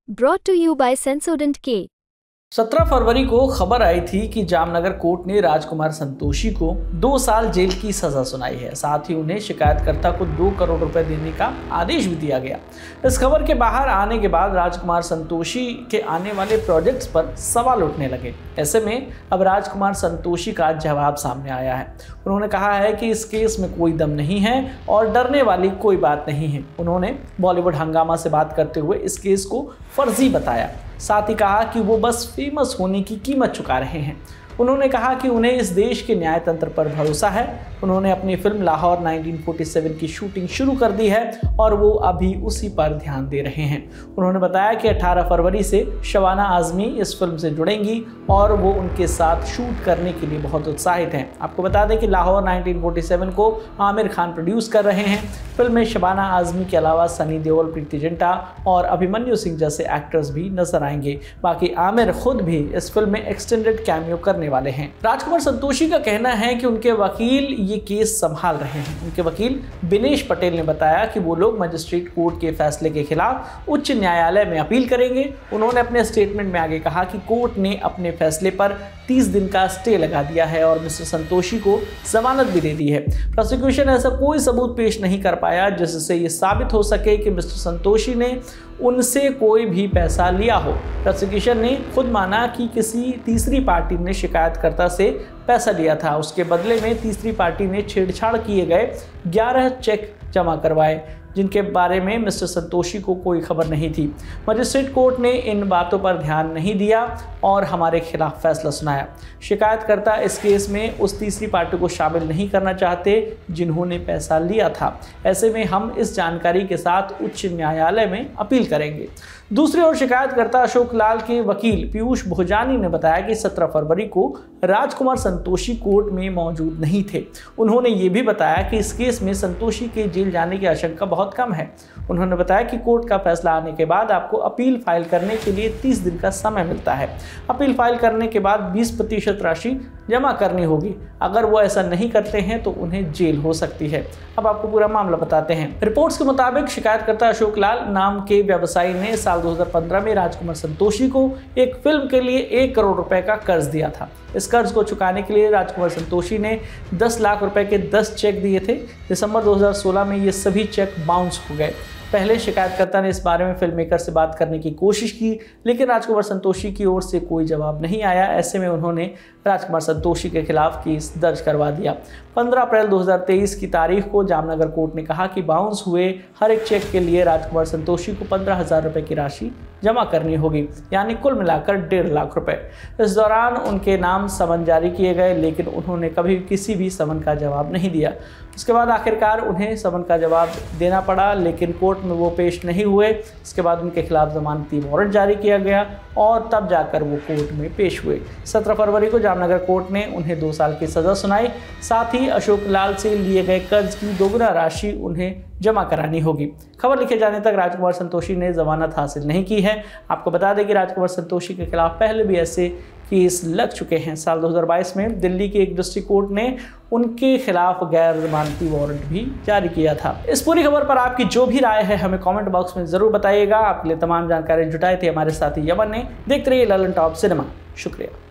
Brought to you by Sensodyne K. 17 फरवरी को खबर आई थी कि जामनगर कोर्ट ने राजकुमार संतोषी को 2 साल जेल की सजा सुनाई है। साथ ही उन्हें शिकायतकर्ता को 2 करोड़ रुपए देने का आदेश भी दिया गया। इस खबर के बाहर आने के बाद राजकुमार संतोषी के आने वाले प्रोजेक्ट्स पर सवाल उठने लगे। ऐसे में अब राजकुमार संतोषी का जवाब सामने आया है। उन्होंने कहा है कि इस केस में कोई दम नहीं है और डरने वाली कोई बात नहीं है। उन्होंने बॉलीवुड हंगामा से बात करते हुए इस केस को फर्जी बताया। साथ ही कहा कि वो बस फेमस होने की कीमत चुका रहे हैं। उन्होंने कहा कि उन्हें इस देश के न्याय तंत्र पर भरोसा है। उन्होंने अपनी फिल्म लाहौर 1947 की शूटिंग शुरू कर दी है और वो अभी उसी पर ध्यान दे रहे हैं। उन्होंने बताया कि 18 फरवरी से शबाना आजमी इस फिल्म से जुड़ेंगी और वो उनके साथ शूट करने के लिए बहुत उत्साहित हैं। आपको बता दें कि लाहौर 1947 को आमिर खान प्रोड्यूस कर रहे हैं। फिल्म में शबाना आजमी के अलावा सनी देओल, प्रीति जिंटा और अभिमन्यु सिंह जैसे एक्टर्स भी नजर आएंगे। बाकी आमिर खुद भी इस फिल्म में एक्सटेंडेड कैमियो करने वाले हैं। राजकुमार संतोषी का कहना है कि उनके वकील ये केस संभाल रहे हैं। उनके वकील बिनेश पटेल ने बताया कि वो लोग मजिस्ट्रेट कोर्ट के फैसले के खिलाफ उच्च न्यायालय में अपील करेंगे। उन्होंने अपने स्टेटमेंट में आगे कहा कि कोर्ट ने अपने फैसले पर 30 दिन का स्टे लगा दिया है और मिस्टर संतोषी को जमानत भी दे दी है। प्रोसिक्यूशन ऐसा कोई सबूत पेश नहीं कर पाया जिससे ये साबित हो सके कि मिस्टर संतोषी ने उनसे कोई भी पैसा लिया हो। प्रोसिक्यूशन ने खुद माना कि किसी तीसरी पार्टी ने शिकायतकर्ता से पैसा लिया था। उसके बदले में तीसरी पार्टी ने छेड़छाड़ किए गए 11 चेक जमा करवाए जिनके बारे में मिस्टर संतोषी को कोई खबर नहीं थी। मजिस्ट्रेट कोर्ट ने इन बातों पर ध्यान नहीं दिया और हमारे खिलाफ फैसला सुनाया। शिकायतकर्ता इस केस में उस तीसरी पार्टी को शामिल नहीं करना चाहते जिन्होंने पैसा लिया था। ऐसे में हम इस जानकारी के साथ उच्च न्यायालय में अपील करेंगे। दूसरी ओर शिकायतकर्ता अशोक लाल के वकील पीयूष भोजानी ने बताया कि 17 फरवरी को राजकुमार संतोषी कोर्ट में मौजूद नहीं थे। उन्होंने ये भी बताया कि इस केस में संतोषी के जेल जाने की आशंका बहुत कम है। उन्होंने बताया कि कोर्ट का फैसला आने के बाद आपको अपील फाइल करने के लिए 30 दिन का समय मिलता है। अपील फाइल करने के बाद 20% राशि जमा करनी होगी। अगर वो ऐसा नहीं करते हैं तो उन्हें जेल हो सकती है। अब आपको पूरा मामला बताते हैं। रिपोर्ट्स के मुताबिक शिकायतकर्ता अशोक लाल नाम के व्यवसायी ने साल 2015 में राजकुमार संतोषी को एक फिल्म के लिए 1 करोड़ रुपए का कर्ज दिया था। इस कर्ज को चुकाने के लिए राजकुमार संतोषी ने 10 लाख रुपए के 10 चेक दिए थे। दिसंबर 2016 में ये सभी चेक बाउंस हो गए। पहले शिकायतकर्ता ने इस बारे में फिल्म मेकर से बात करने की कोशिश की, लेकिन राजकुमार संतोषी की ओर से कोई जवाब नहीं आया। ऐसे में उन्होंने राजकुमार संतोषी के खिलाफ केस दर्ज करवा दिया। 15 अप्रैल 2023 की तारीख को जामनगर कोर्ट ने कहा कि बाउंस हुए हर एक चेक के लिए राजकुमार संतोषी को 15,000 रुपये की राशि जमा करनी होगी, यानी कुल मिलाकर 1.5 लाख रुपए। इस दौरान उनके नाम समन जारी किए गए, लेकिन उन्होंने कभी किसी भी समन का जवाब नहीं दिया। उसके बाद आखिरकार उन्हें समन का जवाब देना पड़ा, लेकिन कोर्ट में वो पेश नहीं हुए। इसके बाद उनके खिलाफ जमानती वारंट जारी किया गया और तब जाकर वो कोर्ट में पेश हुए। 17 फरवरी को जामनगर कोर्ट ने उन्हें 2 साल की सज़ा सुनाई। साथ ही अशोक लाल से लिए गए कर्ज की दोगुना राशि उन्हें जमा करानी होगी। खबर लिखे जाने तक राजकुमार संतोषी ने जमानत हासिल नहीं की है। आपको बता दें कि राजकुमार संतोषी के खिलाफ पहले भी ऐसे केस लग चुके हैं। साल 2022 में दिल्ली के एक डिस्ट्रिक्ट कोर्ट ने उनके खिलाफ गैर जमानती वारंट भी जारी किया था। इस पूरी खबर पर आपकी जो भी राय है हमें कमेंट बॉक्स में जरूर बताइएगा। आपके लिए तमाम जानकारी जुटाई थी हमारे साथी यमन ने। देखते रहिए ललन टॉप सिनेमा। शुक्रिया।